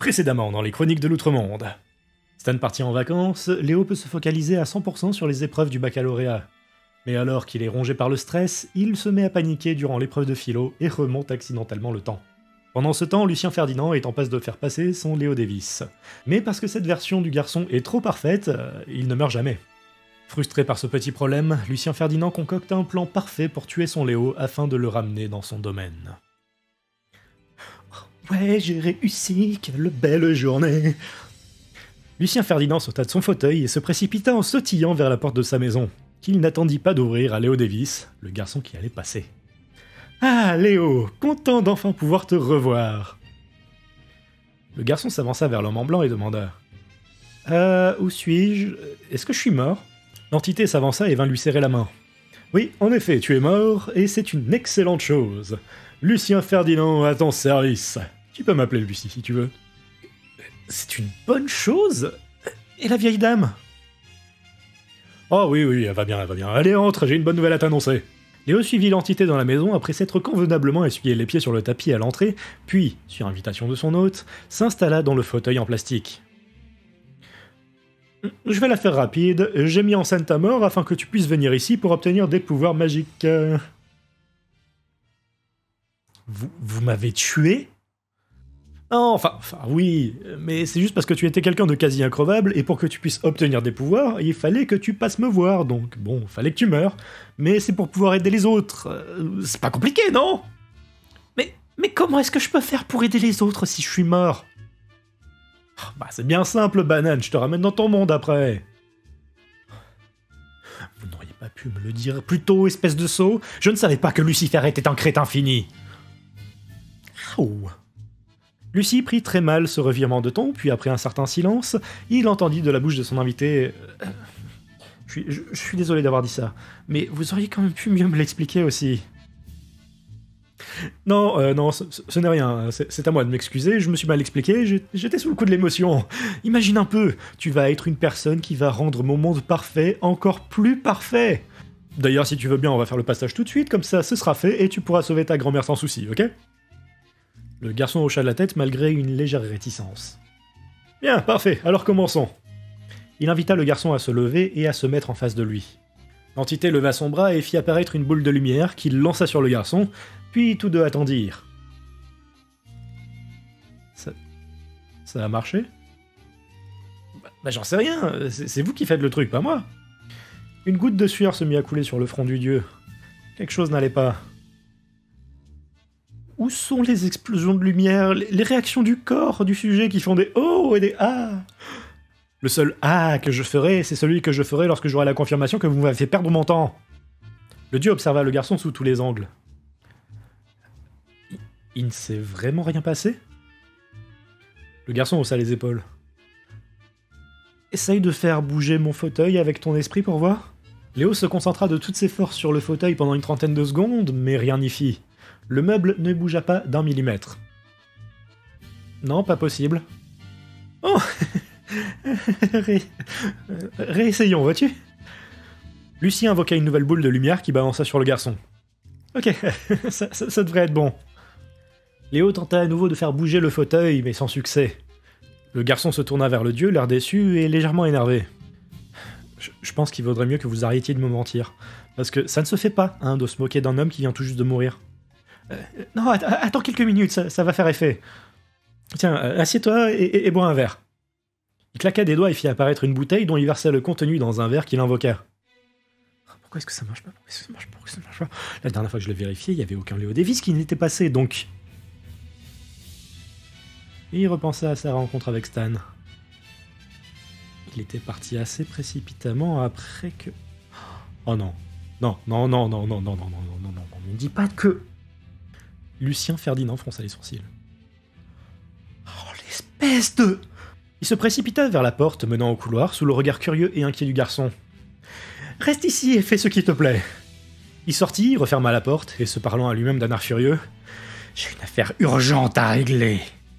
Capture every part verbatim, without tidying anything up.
Précédemment dans les chroniques de l'Outre-Monde. Stan parti en vacances, Léo peut se focaliser à cent pour cent sur les épreuves du baccalauréat. Mais alors qu'il est rongé par le stress, il se met à paniquer durant l'épreuve de philo et remonte accidentellement le temps. Pendant ce temps, Lucien Ferdinand est en passe de faire passer son Léo Davis. Mais parce que cette version du garçon est trop parfaite, euh, il ne meurt jamais. Frustré par ce petit problème, Lucien Ferdinand concocte un plan parfait pour tuer son Léo afin de le ramener dans son domaine. Ouais, j'ai réussi, quelle belle journée! Lucien Ferdinand sauta de son fauteuil et se précipita en sautillant vers la porte de sa maison, qu'il n'attendit pas d'ouvrir à Léo Davis, le garçon qui allait passer. « Ah, Léo, content d'enfin pouvoir te revoir !» Le garçon s'avança vers l'homme en blanc et demanda « Euh, où suis-je? Est-ce que je suis mort ?» L'entité s'avança et vint lui serrer la main. « Oui, en effet, tu es mort, et c'est une excellente chose. Lucien Ferdinand à ton service. Tu peux m'appeler Lucie si tu veux. » C'est une bonne chose? Et la vieille dame? Oh oui, oui, elle va bien, elle va bien. Allez, entre, j'ai une bonne nouvelle à t'annoncer. Léo suivit l'entité dans la maison après s'être convenablement essuyé les pieds sur le tapis à l'entrée, puis, sur invitation de son hôte, s'installa dans le fauteuil en plastique. Je vais la faire rapide, j'ai mis en scène ta mort afin que tu puisses venir ici pour obtenir des pouvoirs magiques. Vous, vous m'avez tué? Non, enfin, enfin, oui, mais c'est juste parce que tu étais quelqu'un de quasi increvable, et pour que tu puisses obtenir des pouvoirs, il fallait que tu passes me voir, donc bon, fallait que tu meurs, mais c'est pour pouvoir aider les autres. Euh, c'est pas compliqué, non? Mais, mais comment est-ce que je peux faire pour aider les autres si je suis mort? Bah c'est bien simple, banane, je te ramène dans ton monde après. Vous n'auriez pas pu me le dire plus tôt, espèce de sot? Je ne savais pas que Lucifer était un crétin fini. Oh. Lucie prit très mal ce revirement de ton, puis après un certain silence, il entendit de la bouche de son invité euh, « je, suis, je, je suis désolé d'avoir dit ça, mais vous auriez quand même pu mieux me l'expliquer aussi. » Non, euh, non, ce, ce n'est rien, c'est à moi de m'excuser, je me suis mal expliqué, j'étais sous le coup de l'émotion. Imagine un peu, tu vas être une personne qui va rendre mon monde parfait encore plus parfait. D'ailleurs, si tu veux bien, on va faire le passage tout de suite, comme ça ce sera fait, et tu pourras sauver ta grand-mère sans souci, ok ? Le garçon hocha la tête malgré une légère réticence. « Bien, parfait, alors commençons. » Il invita le garçon à se lever et à se mettre en face de lui. L'entité leva son bras et fit apparaître une boule de lumière qu'il lança sur le garçon, puis tous deux attendirent. Ça... ça a marché? Bah, bah j'en sais rien, c'est vous qui faites le truc, pas moi. Une goutte de sueur se mit à couler sur le front du dieu. Quelque chose n'allait pas. Où sont les explosions de lumière, les réactions du corps du sujet qui font des « oh » et des « ah ». Le seul « ah » que je ferai, c'est celui que je ferai lorsque j'aurai la confirmation que vous m'avez fait perdre mon temps. Le dieu observa le garçon sous tous les angles. Il, il ne s'est vraiment rien passé? Le garçon haussa les épaules. Essaye de faire bouger mon fauteuil avec ton esprit pour voir. Léo se concentra de toutes ses forces sur le fauteuil pendant une trentaine de secondes, mais rien n'y fit. Le meuble ne bougea pas d'un millimètre. Non, pas possible. Oh. Ré... Réessayons, vois-tu? Lucie invoqua une nouvelle boule de lumière qui balança sur le garçon. Ok, ça, ça, ça devrait être bon. Léo tenta à nouveau de faire bouger le fauteuil, mais sans succès. Le garçon se tourna vers le dieu, l'air déçu et légèrement énervé. Je, je pense qu'il vaudrait mieux que vous arrêtiez de me mentir. Parce que ça ne se fait pas, hein, de se moquer d'un homme qui vient tout juste de mourir. Euh, non, att attends quelques minutes, ça, ça va faire effet. Tiens, euh, assieds-toi et, et, et bois un verre. Il claqua des doigts et fit apparaître une bouteille dont il versa le contenu dans un verre qu'il invoqua. Pourquoi est-ce que ça marche pas? Pourquoi est-ce que ça marche pas? Pourquoi ça marche pas? La dernière fois que je l'ai vérifié, il n'y avait aucun Léo Davis qui n'était passé, donc... Et il repensa à sa rencontre avec Stan. Il était parti assez précipitamment après que... Oh non. Non, non, non, non, non, non, non, non, non, non, non, ne dis pas que... Lucien Ferdinand fronça les sourcils. Oh, l'espèce de... Il se précipita vers la porte menant au couloir sous le regard curieux et inquiet du garçon. « Reste ici et fais ce qui te plaît !» Il sortit, referma la porte et se parlant à lui-même d'un air furieux. « J'ai une affaire urgente à régler !»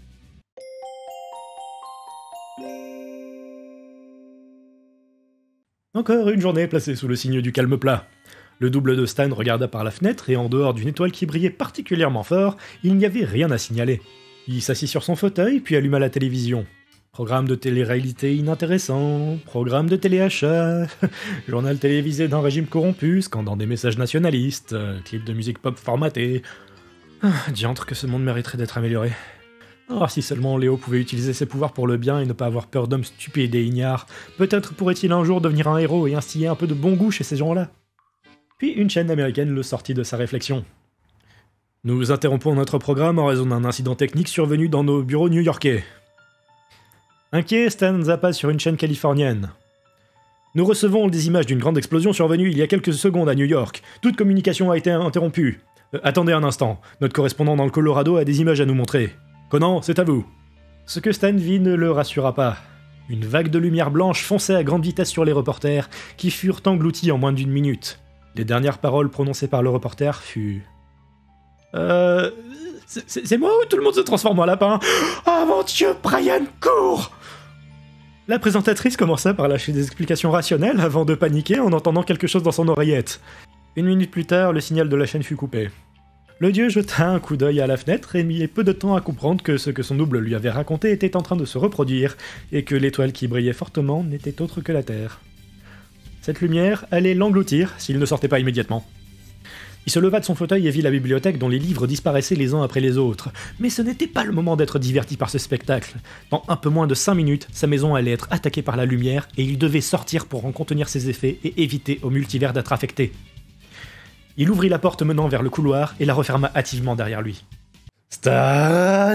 Encore une journée placée sous le signe du calme plat. Le double de Stan regarda par la fenêtre et en dehors d'une étoile qui brillait particulièrement fort, il n'y avait rien à signaler. Il s'assit sur son fauteuil, puis alluma la télévision. Programme de télé-réalité inintéressant, programme de téléachat, journal télévisé d'un régime corrompu, scandant des messages nationalistes, euh, clip de musique pop formaté. Ah, diantre que ce monde mériterait d'être amélioré. Oh, si seulement Léo pouvait utiliser ses pouvoirs pour le bien et ne pas avoir peur d'hommes stupides et ignares, peut-être pourrait-il un jour devenir un héros et instiller un peu de bon goût chez ces gens-là. Puis une chaîne américaine le sortit de sa réflexion. Nous interrompons notre programme en raison d'un incident technique survenu dans nos bureaux new-yorkais. Inquiet, Stan zappa sur une chaîne californienne. Nous recevons des images d'une grande explosion survenue il y a quelques secondes à New York. Toute communication a été interrompue. Euh, attendez un instant, notre correspondant dans le Colorado a des images à nous montrer. Conan, c'est à vous. Ce que Stan vit ne le rassura pas. Une vague de lumière blanche fonçait à grande vitesse sur les reporters, qui furent engloutis en moins d'une minute. Les dernières paroles prononcées par le reporter furent... Euh... C'est, c'est moi ou tout le monde se transforme en lapin? Oh mon Dieu, Brian, cours! La présentatrice commença par lâcher des explications rationnelles avant de paniquer en entendant quelque chose dans son oreillette. Une minute plus tard, le signal de la chaîne fut coupé. Le dieu jeta un coup d'œil à la fenêtre et mit peu de temps à comprendre que ce que son double lui avait raconté était en train de se reproduire, et que l'étoile qui brillait fortement n'était autre que la Terre. Cette lumière allait l'engloutir s'il ne sortait pas immédiatement. Il se leva de son fauteuil et vit la bibliothèque dont les livres disparaissaient les uns après les autres. Mais ce n'était pas le moment d'être diverti par ce spectacle. Dans un peu moins de cinq minutes, sa maison allait être attaquée par la lumière et il devait sortir pour en contenir ses effets et éviter au multivers d'être affecté. Il ouvrit la porte menant vers le couloir et la referma hâtivement derrière lui. Stan!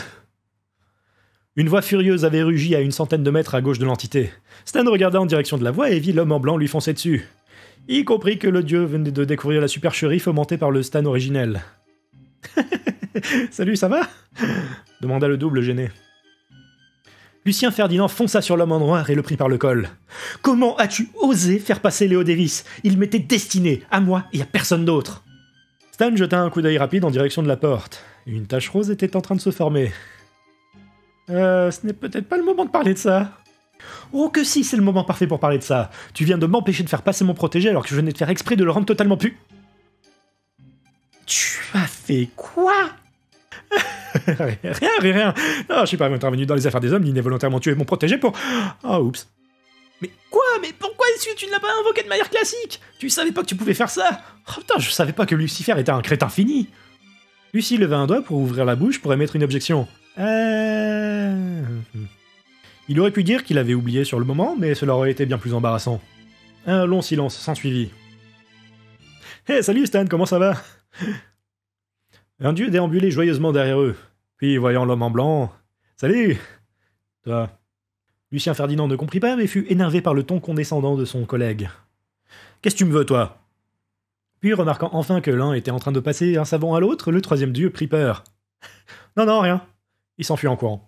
Une voix furieuse avait rugi à une centaine de mètres à gauche de l'entité. Stan regarda en direction de la voix et vit l'homme en blanc lui foncer dessus. Y compris que le dieu venait de découvrir la supercherie fomentée par le Stan originel. Salut, ça va? Demanda le double gêné. Lucien Ferdinand fonça sur l'homme en noir et le prit par le col. Comment as-tu osé faire passer Léo Davis? Il m'était destiné, à moi et à personne d'autre. Stan jeta un coup d'œil rapide en direction de la porte. Une tache rose était en train de se former. Euh, ce n'est peut-être pas le moment de parler de ça. Oh que si, c'est le moment parfait pour parler de ça. Tu viens de m'empêcher de faire passer mon protégé alors que je venais de faire exprès de le rendre totalement pu... Tu as fait quoi? Rien, rien, rien. Non, je suis pas intervenu dans les affaires des hommes, ni né volontairement tué mon protégé pour... Oh, oups. Mais quoi? Mais pourquoi est-ce que tu ne l'as pas invoqué de manière classique? Tu savais pas que tu pouvais faire ça? Oh putain, je savais pas que Lucifer était un crétin fini. Lucie leva un doigt pour ouvrir la bouche pour émettre une objection. Euh... Il aurait pu dire qu'il avait oublié sur le moment, mais cela aurait été bien plus embarrassant. Un long silence s'ensuivit. Hé, hey, salut Stan, comment ça va? Un dieu déambulait joyeusement derrière eux. Puis, voyant l'homme en blanc... Salut! Toi. Lucien Ferdinand ne comprit pas, mais fut énervé par le ton condescendant de son collègue. Qu'est-ce que tu me veux, toi? Puis, remarquant enfin que l'un était en train de passer un savon à l'autre, le troisième dieu prit peur. Non, non, rien. Il s'enfuit en courant.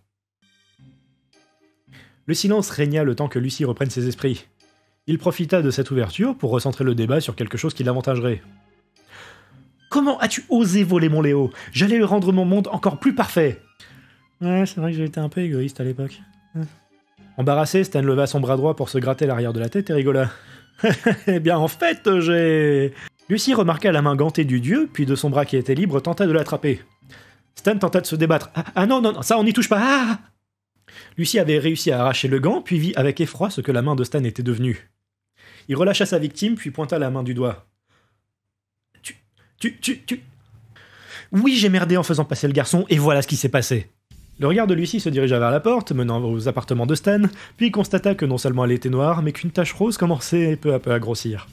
Le silence régna le temps que Lucie reprenne ses esprits. Il profita de cette ouverture pour recentrer le débat sur quelque chose qui l'avantagerait. Comment as-tu osé voler mon Léo? J'allais le rendre mon monde encore plus parfait. Ouais, c'est vrai que j'ai été un peu égoïste à l'époque. Embarrassé, Stan leva son bras droit pour se gratter l'arrière de la tête et rigola. Eh bien, en fait, j'ai... Lucie remarqua la main gantée du dieu, puis de son bras qui était libre, tenta de l'attraper. Stan tenta de se débattre. Ah, ah non, non, non, ça on n'y touche pas. Ah! Lucie avait réussi à arracher le gant, puis vit avec effroi ce que la main de Stan était devenue. Il relâcha sa victime, puis pointa la main du doigt. Tu... tu... tu... tu... Oui, j'ai merdé en faisant passer le garçon, et voilà ce qui s'est passé. Le regard de Lucie se dirigea vers la porte, menant aux appartements de Stan, puis constata que non seulement elle était noire, mais qu'une tache rose commençait peu à peu à grossir.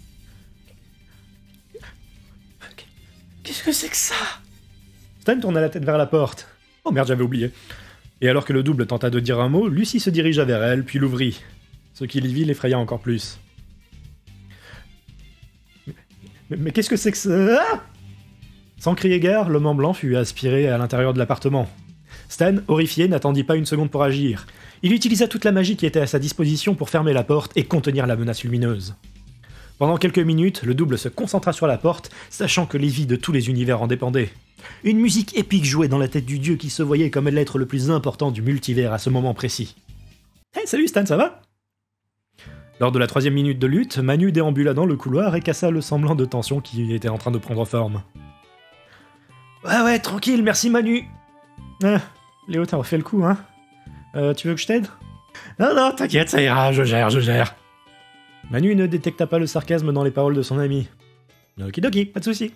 Qu'est-ce que c'est que ça? Stan tourna la tête vers la porte. Oh merde, j'avais oublié. Et alors que le double tenta de dire un mot, Lucie se dirigea vers elle, puis l'ouvrit. Ce qu'il y vit l'effraya encore plus. Mais, mais, mais qu'est-ce que c'est que ça? Ah! Sans crier gare, l'homme en blanc fut aspiré à l'intérieur de l'appartement. Stan, horrifié, n'attendit pas une seconde pour agir. Il utilisa toute la magie qui était à sa disposition pour fermer la porte et contenir la menace lumineuse. Pendant quelques minutes, le double se concentra sur la porte, sachant que les vies de tous les univers en dépendaient. Une musique épique jouait dans la tête du dieu qui se voyait comme l'être le plus important du multivers à ce moment précis. Hey, salut Stan, ça va? Lors de la troisième minute de lutte, Manu déambula dans le couloir et cassa le semblant de tension qui était en train de prendre forme. Ouais ouais, tranquille, merci Manu. Ah, Léo, t'as refait le coup, hein? Euh, tu veux que je t'aide? Non, non, t'inquiète, ça ira, je gère, je gère. Manu ne détecta pas le sarcasme dans les paroles de son ami. Okidoki, pas de souci.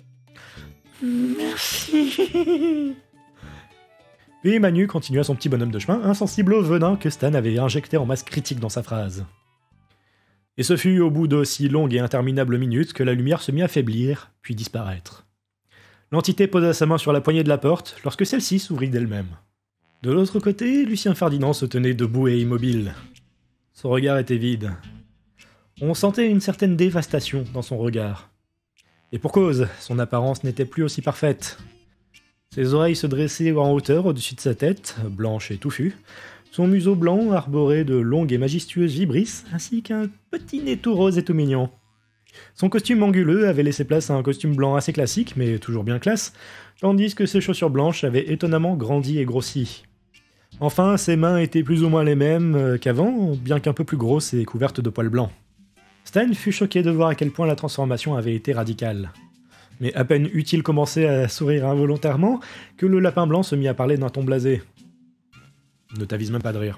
Merci. Puis Manu continua son petit bonhomme de chemin, insensible au venin que Stan avait injecté en masse critique dans sa phrase. Et ce fut au bout d'aussi longues et interminables minutes que la lumière se mit à faiblir, puis disparaître. L'entité posa sa main sur la poignée de la porte, lorsque celle-ci s'ouvrit d'elle-même. De l'autre côté, Lucien Ferdinand se tenait debout et immobile. Son regard était vide. On sentait une certaine dévastation dans son regard. Et pour cause, son apparence n'était plus aussi parfaite. Ses oreilles se dressaient en hauteur au-dessus de sa tête, blanche et touffue, son museau blanc arborait de longues et majestueuses vibrisses, ainsi qu'un petit nez tout rose et tout mignon. Son costume anguleux avait laissé place à un costume blanc assez classique, mais toujours bien classe, tandis que ses chaussures blanches avaient étonnamment grandi et grossi. Enfin, ses mains étaient plus ou moins les mêmes qu'avant, bien qu'un peu plus grosses et couvertes de poils blancs. Stan fut choqué de voir à quel point la transformation avait été radicale. Mais à peine eut-il commencé à sourire involontairement que le lapin blanc se mit à parler d'un ton blasé. Ne t'avise même pas de rire.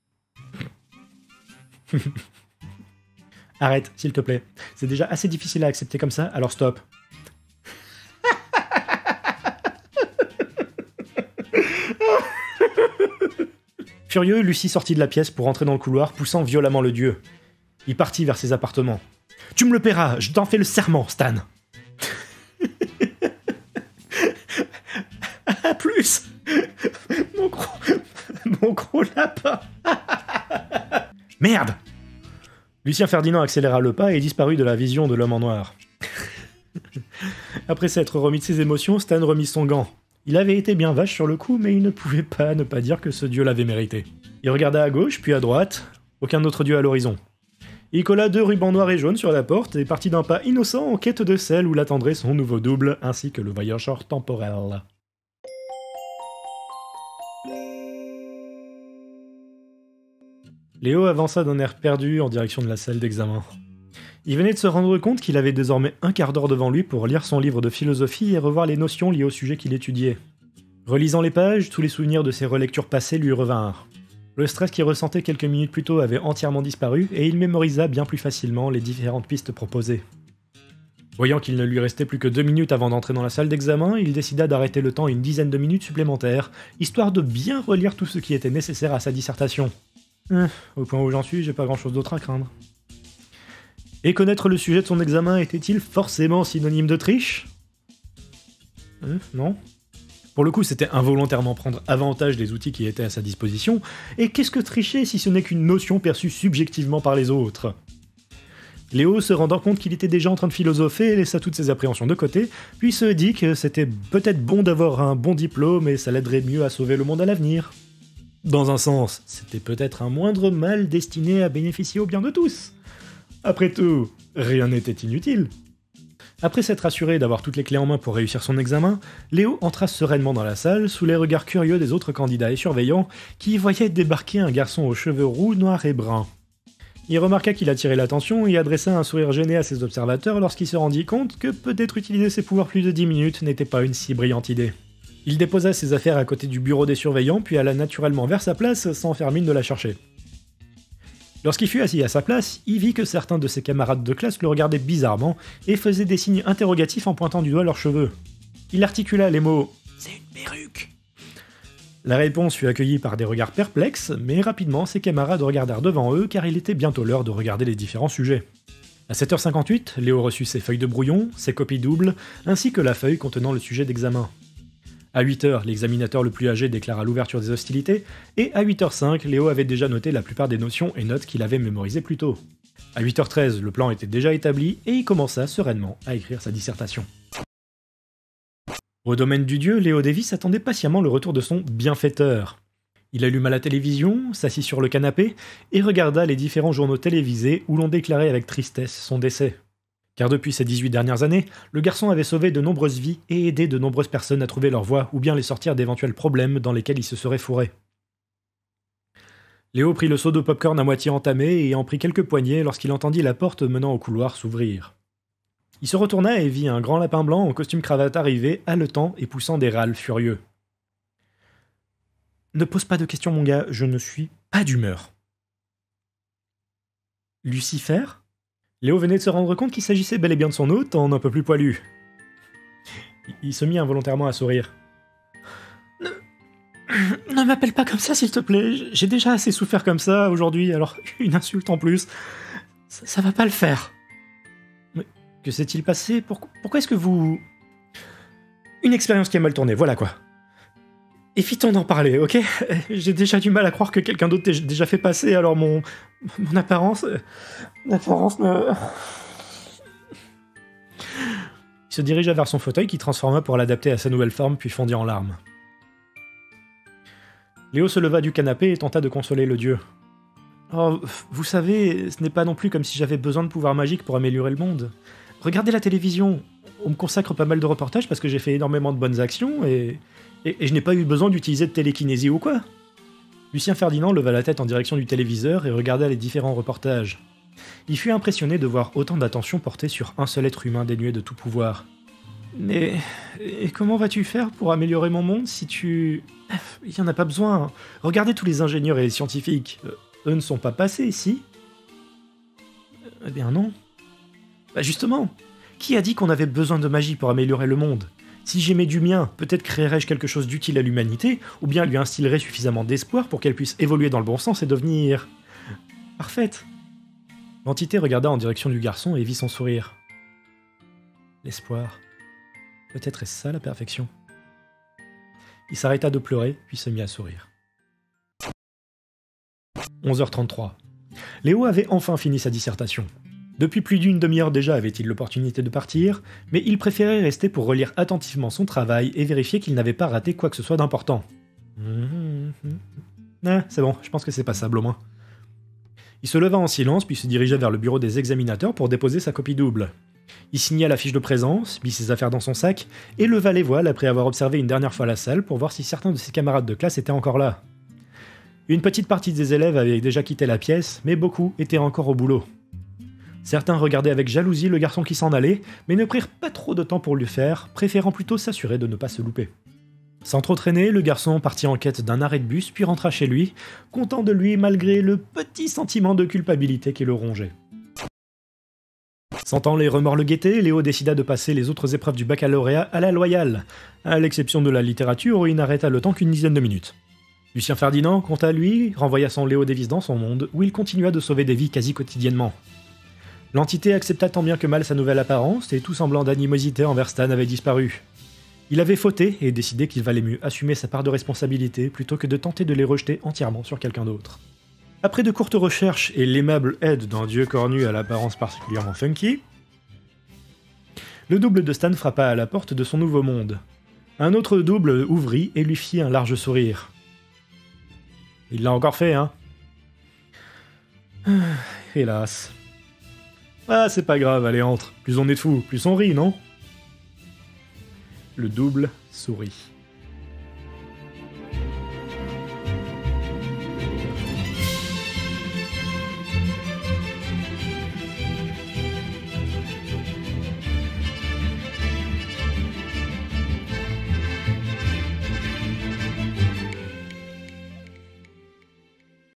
Arrête, s'il te plaît. C'est déjà assez difficile à accepter comme ça, alors stop. Furieux, Lucie sortit de la pièce pour entrer dans le couloir, poussant violemment le dieu. Il partit vers ses appartements. « Tu me le paieras, je t'en fais le serment, Stan !» À plus. Mon gros... Mon gros lapin. Merde. Lucien Ferdinand accéléra le pas et disparut de la vision de l'homme en noir. Après s'être remis de ses émotions, Stan remit son gant. Il avait été bien vache sur le coup, mais il ne pouvait pas ne pas dire que ce dieu l'avait mérité. Il regarda à gauche, puis à droite. Aucun autre dieu à l'horizon. Il colla deux rubans noirs et jaunes sur la porte et partit d'un pas innocent en quête de celle où l'attendrait son nouveau double, ainsi que le voyageur temporel. Léo avança d'un air perdu en direction de la salle d'examen. Il venait de se rendre compte qu'il avait désormais un quart d'heure devant lui pour lire son livre de philosophie et revoir les notions liées au sujet qu'il étudiait. Relisant les pages, tous les souvenirs de ses relectures passées lui revinrent. Le stress qu'il ressentait quelques minutes plus tôt avait entièrement disparu et il mémorisa bien plus facilement les différentes pistes proposées. Voyant qu'il ne lui restait plus que deux minutes avant d'entrer dans la salle d'examen, il décida d'arrêter le temps une dizaine de minutes supplémentaires, histoire de bien relire tout ce qui était nécessaire à sa dissertation. Euh, au point où j'en suis, j'ai pas grand chose d'autre à craindre. Et connaître le sujet de son examen était-il forcément synonyme de triche? Euh, non. Pour le coup, c'était involontairement prendre avantage des outils qui étaient à sa disposition, et qu'est-ce que tricher si ce n'est qu'une notion perçue subjectivement par les autres? Léo, se rendant compte qu'il était déjà en train de philosopher, laissa toutes ses appréhensions de côté, puis se dit que c'était peut-être bon d'avoir un bon diplôme et ça l'aiderait mieux à sauver le monde à l'avenir. Dans un sens, c'était peut-être un moindre mal destiné à bénéficier au bien de tous. Après tout, rien n'était inutile. Après s'être assuré d'avoir toutes les clés en main pour réussir son examen, Léo entra sereinement dans la salle, sous les regards curieux des autres candidats et surveillants, qui y voyaient débarquer un garçon aux cheveux roux, noirs et bruns. Il remarqua qu'il attirait l'attention et adressa un sourire gêné à ses observateurs lorsqu'il se rendit compte que peut-être utiliser ses pouvoirs plus de dix minutes n'était pas une si brillante idée. Il déposa ses affaires à côté du bureau des surveillants, puis alla naturellement vers sa place sans faire mine de la chercher. Lorsqu'il fut assis à sa place, il vit que certains de ses camarades de classe le regardaient bizarrement et faisaient des signes interrogatifs en pointant du doigt leurs cheveux. Il articula les mots « C'est une perruque !» La réponse fut accueillie par des regards perplexes, mais rapidement ses camarades regardèrent devant eux car il était bientôt l'heure de regarder les différents sujets. À sept heures cinquante-huit, Léo reçut ses feuilles de brouillon, ses copies doubles, ainsi que la feuille contenant le sujet d'examen. À huit heures, l'examinateur le plus âgé déclara l'ouverture des hostilités, et à huit heures cinq, Léo avait déjà noté la plupart des notions et notes qu'il avait mémorisées plus tôt. À huit heures treize, le plan était déjà établi, et il commença sereinement à écrire sa dissertation. Au domaine du dieu, Léo Davis attendait patiemment le retour de son bienfaiteur. Il alluma la télévision, s'assit sur le canapé, et regarda les différents journaux télévisés où l'on déclarait avec tristesse son décès. Car depuis ces dix-huit dernières années, le garçon avait sauvé de nombreuses vies et aidé de nombreuses personnes à trouver leur voie ou bien les sortir d'éventuels problèmes dans lesquels ils se seraient fourrés. Léo prit le seau de popcorn à moitié entamé et en prit quelques poignées lorsqu'il entendit la porte menant au couloir s'ouvrir. Il se retourna et vit un grand lapin blanc en costume cravate arriver, haletant et poussant des râles furieux. Ne pose pas de questions, mon gars, je ne suis pas d'humeur. Lucifer? Léo venait de se rendre compte qu'il s'agissait bel et bien de son hôte en un peu plus poilu. Il se mit involontairement à sourire. Ne, ne m'appelle pas comme ça, s'il te plaît. J'ai déjà assez souffert comme ça aujourd'hui, alors une insulte en plus. Ça, ça va pas le faire. Mais que s'est-il passé? Pourquoi, pourquoi est-ce que vous... Une expérience qui a mal tourné, voilà quoi. Évitons d'en parler, ok? J'ai déjà du mal à croire que quelqu'un d'autre t'ait déjà fait passer, alors mon... Mon apparence... Mon apparence me... Il se dirigea vers son fauteuil qui transforma pour l'adapter à sa nouvelle forme, puis fondit en larmes. Léo se leva du canapé et tenta de consoler le dieu. Oh, vous savez, ce n'est pas non plus comme si j'avais besoin de pouvoirs magiques pour améliorer le monde. Regardez la télévision. On me consacre pas mal de reportages parce que j'ai fait énormément de bonnes actions et... Et, et je n'ai pas eu besoin d'utiliser de télékinésie ou quoi. Lucien Ferdinand leva la tête en direction du téléviseur et regarda les différents reportages. Il fut impressionné de voir autant d'attention portée sur un seul être humain dénué de tout pouvoir. Mais... Et comment vas-tu faire pour améliorer mon monde si tu... Il n'y en a pas besoin. Regardez tous les ingénieurs et les scientifiques. Eux ne sont pas passés, si? Eh bien non. Bah justement, qui a dit qu'on avait besoin de magie pour améliorer le monde? Si j'aimais du mien, peut-être créerais-je quelque chose d'utile à l'humanité, ou bien lui instillerais suffisamment d'espoir pour qu'elle puisse évoluer dans le bon sens et devenir... parfaite. L'entité regarda en direction du garçon et vit son sourire. L'espoir. Peut-être est-ce ça la perfection. Il s'arrêta de pleurer, puis se mit à sourire. onze heures trente-trois. Léo avait enfin fini sa dissertation. Depuis plus d'une demi-heure déjà avait-il l'opportunité de partir, mais il préférait rester pour relire attentivement son travail et vérifier qu'il n'avait pas raté quoi que ce soit d'important. Ah, c'est bon, je pense que c'est passable au moins. Il se leva en silence, puis se dirigea vers le bureau des examinateurs pour déposer sa copie double. Il signa la fiche de présence, mit ses affaires dans son sac, et leva les voiles après avoir observé une dernière fois la salle pour voir si certains de ses camarades de classe étaient encore là. Une petite partie des élèves avaient déjà quitté la pièce, mais beaucoup étaient encore au boulot. Certains regardaient avec jalousie le garçon qui s'en allait, mais ne prirent pas trop de temps pour le faire, préférant plutôt s'assurer de ne pas se louper. Sans trop traîner, le garçon partit en quête d'un arrêt de bus, puis rentra chez lui, content de lui malgré le petit sentiment de culpabilité qui le rongeait. Sentant les remords le guetter, Léo décida de passer les autres épreuves du baccalauréat à la loyale, à l'exception de la littérature où il n'arrêta le temps qu'une dizaine de minutes. Lucien Ferdinand, quant à lui, renvoya son Léo Davis dans son monde, où il continua de sauver des vies quasi quotidiennement. L'entité accepta tant bien que mal sa nouvelle apparence, et tout semblant d'animosité envers Stan avait disparu. Il avait fauté, et décidé qu'il valait mieux assumer sa part de responsabilité, plutôt que de tenter de les rejeter entièrement sur quelqu'un d'autre. Après de courtes recherches et l'aimable aide d'un dieu cornu à l'apparence particulièrement funky, le double de Stan frappa à la porte de son nouveau monde. Un autre double ouvrit et lui fit un large sourire. Il l'a encore fait, hein? Hélas... Ah, c'est pas grave, allez, entre. Plus on est de fous, plus on rit, non? Le double sourit.